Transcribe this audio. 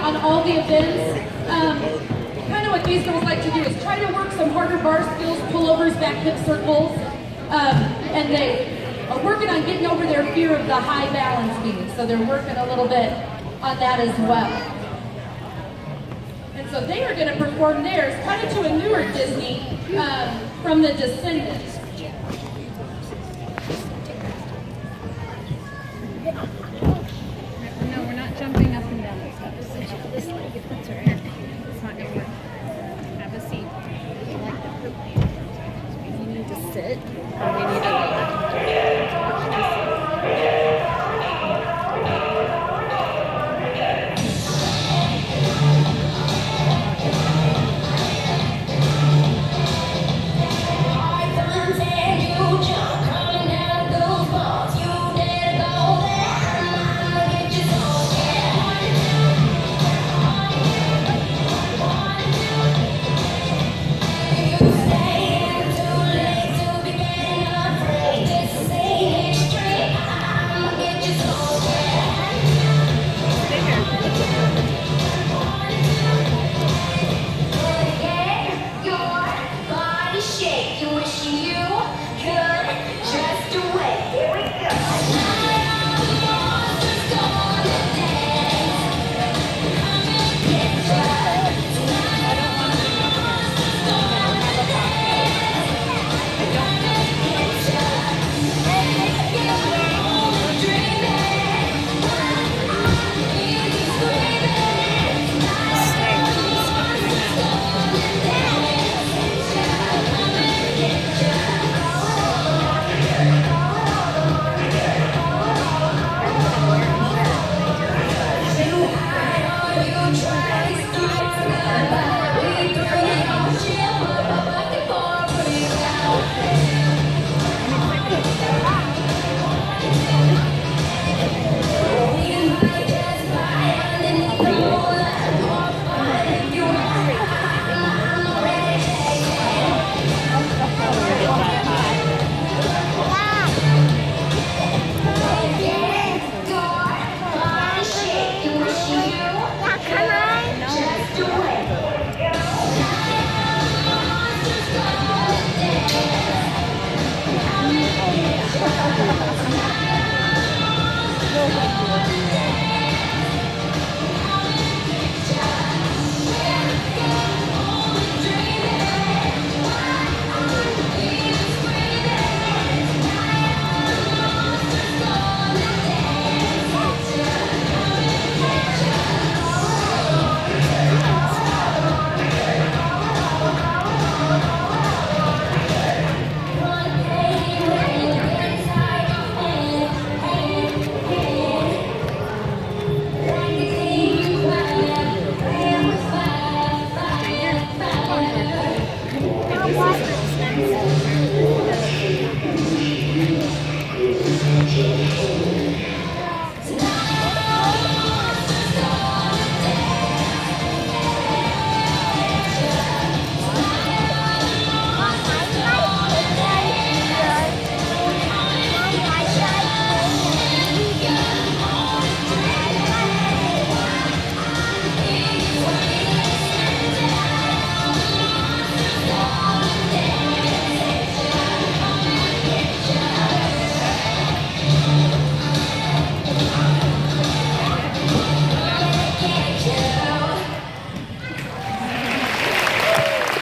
on all the events. Kind of what these girls like to do is try to work some harder bar skills, pullovers, back hip circles, and they are working on getting over their fear of the high balance beam. So they're working a little bit on that as well. And so they are going to perform theirs kind of to a newer Disney from the Descendants. No, we're not jumping up and down this stuff. This leg, if that's right. It's not going to work. Have a seat. You need to sit, or we need to Thank you.